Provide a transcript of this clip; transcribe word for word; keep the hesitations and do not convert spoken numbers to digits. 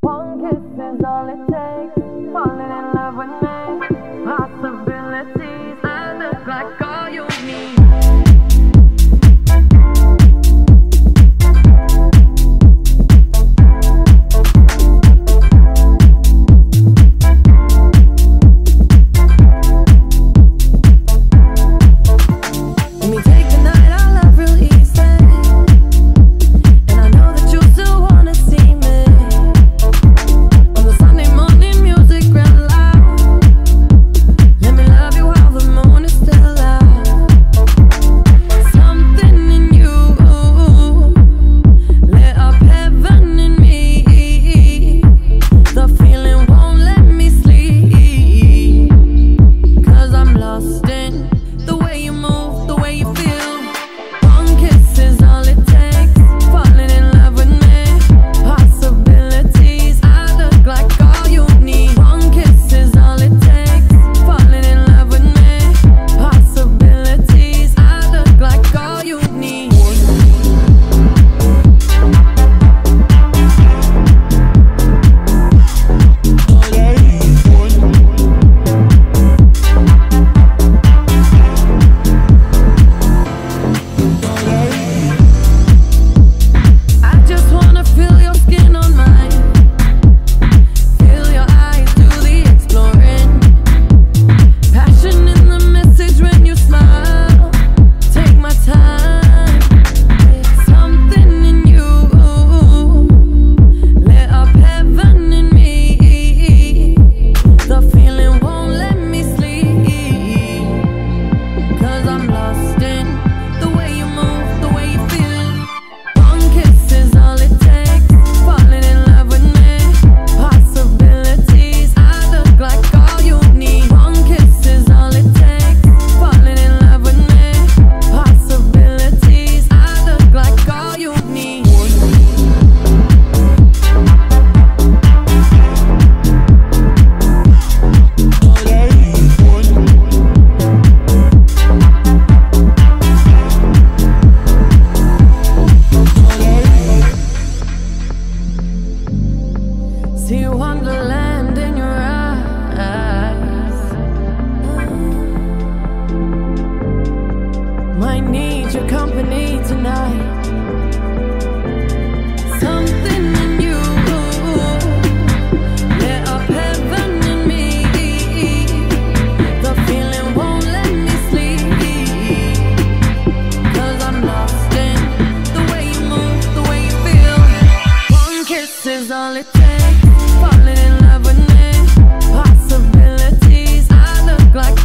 One kiss is all it takes. Falling in love with me. Possibilities. I look like all you need. See wonderland in your eyes. Might need your company tonight. Something in you lit up heaven in me. The feeling won't let me sleep, 'cause I'm lost in the way you move, the way you feel. One kiss is all it takes. Falling in love with me. Possibilities. I look like